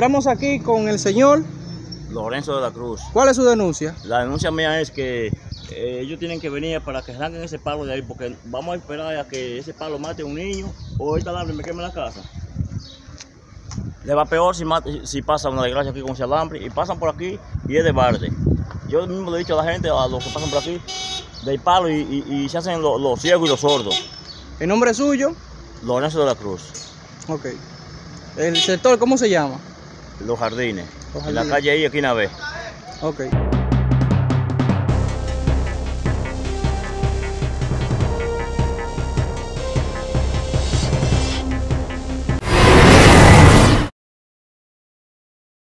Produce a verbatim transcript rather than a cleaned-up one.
encontramos aquí con el señor Lorenzo de la Cruz. ¿Cuál es su denuncia? La denuncia mía es que eh, ellos tienen que venir para que arranquen ese palo de ahí, porque vamos a esperar a que ese palo mate a un niño o esta alambre me queme la casa. Le va peor si, mate, si pasa una desgracia aquí con ese alambre y pasan por aquí y es de balde. Yo mismo le he dicho a la gente, a los que pasan por aquí, del palo y, y, y se hacen los, los ciegos y los sordos. ¿El nombre suyo? Lorenzo de la Cruz. Ok. ¿El sector cómo se llama? Los Jardines. Los En Jardines. la calle I, esquina B. Ok.